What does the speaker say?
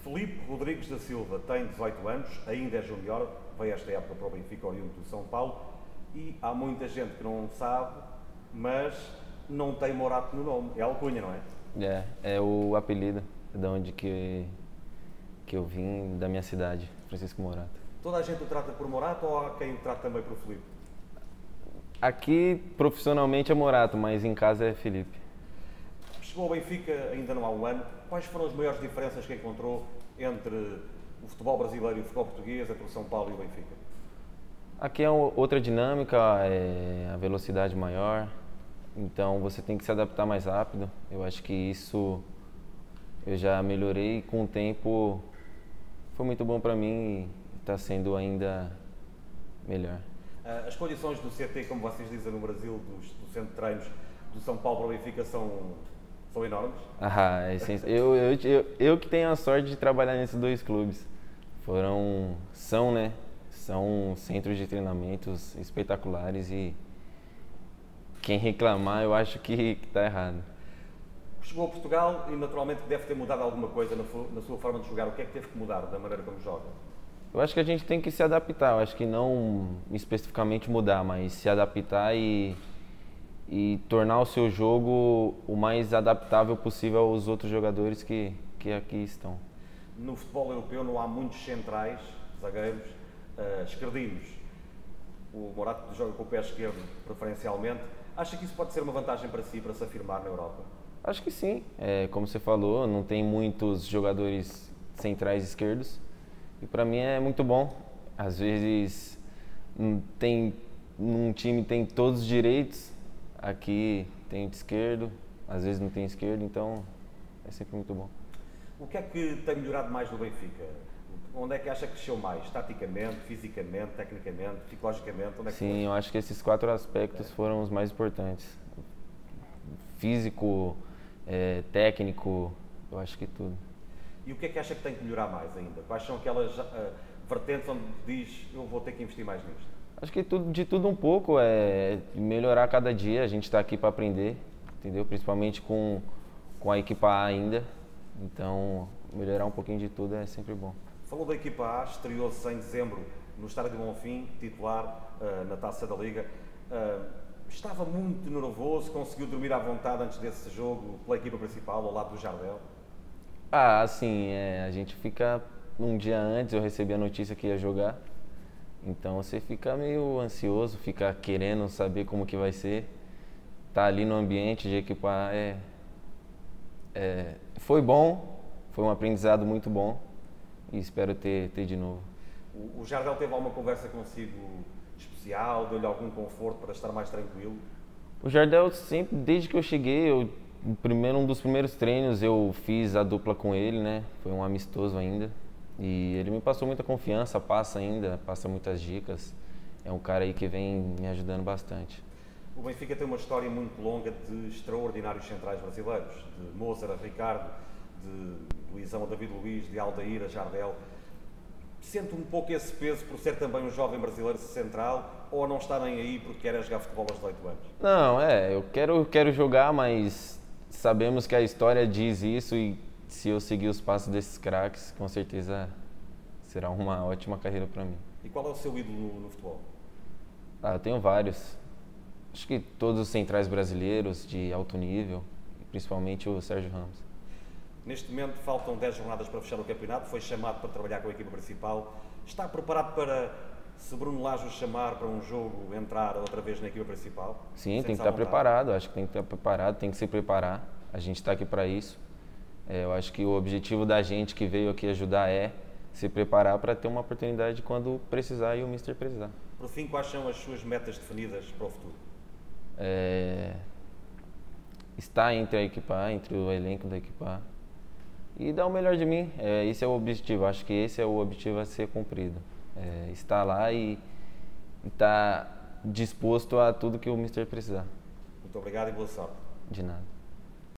Filipe Rodrigues da Silva tem 18 anos, ainda é júnior, veio esta época para o Benfica, oriundo do São Paulo, e há muita gente que não sabe, mas não tem Morato no nome. É alcunha, não é? É o apelido de onde que eu vim, da minha cidade, Francisco Morato. Toda a gente o trata por Morato ou há quem o trata também por Filipe? Aqui, profissionalmente, é Morato, mas em casa é Felipe. Chegou ao Benfica ainda não há um ano. Quais foram as maiores diferenças que encontrou entre o futebol brasileiro e o futebol português, entre o São Paulo e o Benfica? Aqui é outra dinâmica, a velocidade maior, então você tem que se adaptar mais rápido. Eu acho que isso eu já melhorei e com o tempo foi muito bom para mim e está sendo ainda melhor. As condições do CT, como vocês dizem no Brasil, do centro de treinos do São Paulo para o Benfica são enormes? Eu que tenho a sorte de trabalhar nesses dois clubes. São centros de treinamentos espetaculares e quem reclamar eu acho que está errado. Chegou a Portugal e naturalmente deve ter mudado alguma coisa na sua forma de jogar. O que é que teve que mudar da maneira como joga? Eu acho que a gente tem que se adaptar, eu acho que não especificamente mudar, mas se adaptar e tornar o seu jogo o mais adaptável possível aos outros jogadores que aqui estão. No futebol europeu não há muitos centrais, zagueiros, esquerdinos. O Morato joga com o pé esquerdo preferencialmente. Acha que isso pode ser uma vantagem para si, para se afirmar na Europa? Acho que sim, como você falou, não tem muitos jogadores centrais esquerdos e para mim é muito bom. Às vezes num time tem todos os direitos, aqui tem de esquerdo, às vezes não tem esquerdo, então é sempre muito bom. O que é que tem melhorado mais no Benfica? Onde é que acha que cresceu mais? Taticamente, fisicamente, tecnicamente, psicologicamente? Onde é que Sim, eu acho que esses 4 aspectos foram os mais importantes. Físico, técnico, eu acho que tudo. E o que é que acha que tem que melhorar mais ainda? Quais são aquelas vertentes onde diz eu vou ter que investir mais nisto? Acho que de tudo um pouco, melhorar cada dia, a gente está aqui para aprender, entendeu? Principalmente com a equipa A ainda, então melhorar um pouquinho de tudo é sempre bom. Falou da equipa A, estreou-se em dezembro no Estádio do Bonfim, titular na Taça da Liga. Estava muito nervoso, conseguiu dormir à vontade antes desse jogo pela equipa principal, ao lado do Jardel? Sim, a gente fica um dia antes, eu recebi a notícia que ia jogar, então você fica meio ansioso, fica querendo saber como que vai ser. Tá ali no ambiente de equipa A foi bom, foi um aprendizado muito bom e espero ter de novo. O Jardel teve alguma conversa consigo especial, deu-lhe algum conforto para estar mais tranquilo? O Jardel sempre, desde que eu cheguei, um dos primeiros treinos eu fiz a dupla com ele, né? Foi um amistoso ainda e ele me passou muita confiança, passa muitas dicas. É um cara aí que vem me ajudando bastante. O Benfica tem uma história muito longa de extraordinários centrais brasileiros, de Mozart a Ricardo, de Luizão a David Luiz, de Aldair a Jardel. Sente um pouco esse peso por ser também um jovem brasileiro central ou não está nem aí porque quer jogar futebol aos 18 anos? Não, eu quero jogar, mas sabemos que a história diz isso e se eu seguir os passos desses craques, com certeza será uma ótima carreira para mim. E qual é o seu ídolo no futebol? Eu tenho vários. Acho que todos os centrais brasileiros de alto nível, principalmente o Sérgio Ramos. Neste momento faltam 10 jornadas para fechar o campeonato, foi chamado para trabalhar com a equipa principal. Está preparado para, se Bruno Lage o chamar para um jogo, entrar outra vez na equipa principal? Sim, tem que estar preparado, acho que tem que estar preparado, tem que se preparar. A gente está aqui para isso. Eu acho que o objetivo da gente que veio aqui ajudar é se preparar para ter uma oportunidade quando precisar e o Mister precisar. Por fim, quais são as suas metas definidas para o futuro? Estar entre a equipa A, entre o elenco da equipa A e dar o melhor de mim. Esse é o objetivo, acho que esse é o objetivo a ser cumprido. Estar lá e estar disposto a tudo que o Mister precisar. Muito obrigado e boa sorte. De nada.